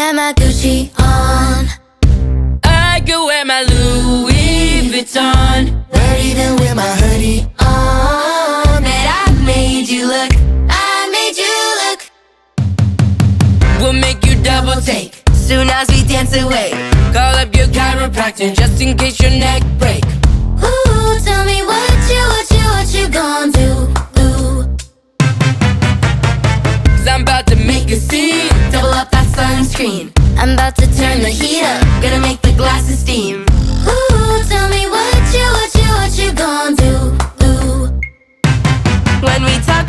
have my Gucci on. I could wear my Louis Vuitton, Or even wear my hoodie on. That I made you look, I made you look. we'll make you double take soon as we dance away. Call up your chiropractor just in case your neck break. Ooh, tell me what you gon' do? Ooh. 'Cause I'm about to make a scene, double up that sunscreen. I'm about to turn the heat up, Gonna make the glasses steam. Ooh, tell me what you gon' do? Ooh. When we talk,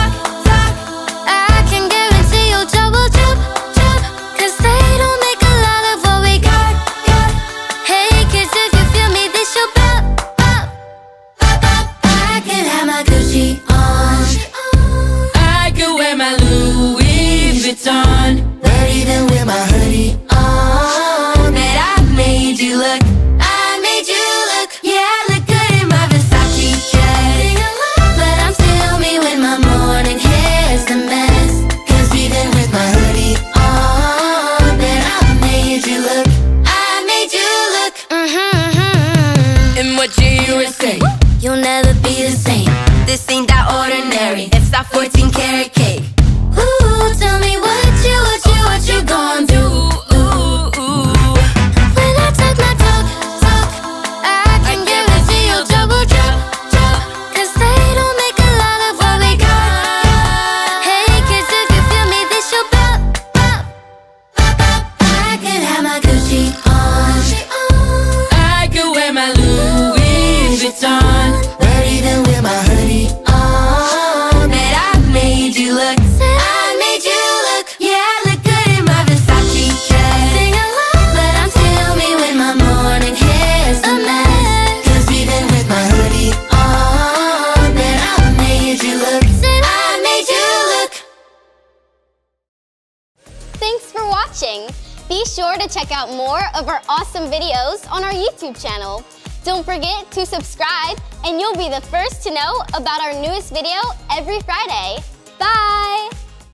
I can guarantee you'll trouble, 'cause they don't make a lot of what we got. Hey kids, if you feel me, this your pop. I can have my Gucci on. I could wear my Louis Vuitton, Or even wear my hoodie on. That I made you look, I made you look. Yeah, I look good in my Versace dress, but I'm still me when my morning hair's a mess. 'Cause even with my hoodie on, that I made you look, I made you look. and what you hear is say, You'll never be the same. this ain't that ordinary, it's that 14 karat cake. Ooh, tell me what you gon' do? When I talk my talk, I can guarantee you'll double drop. 'Cause they don't make a lot of what we got. Hey kids, if you feel me, this your pop. I can have my Gucci on. I could wear my Louis Vuitton, Or even wear my hoodie on. That I made you look, I made you look. Yeah, I look good in my Versace dress, but I'm still me when my morning hair's a mess. 'Cause even with my hoodie on, that I made you look, I made you look. Thanks for watching. Be sure to check out more of our awesome videos on our YouTube channel. Don't forget to subscribe and you'll be the first to know about our newest video every Friday. Bye!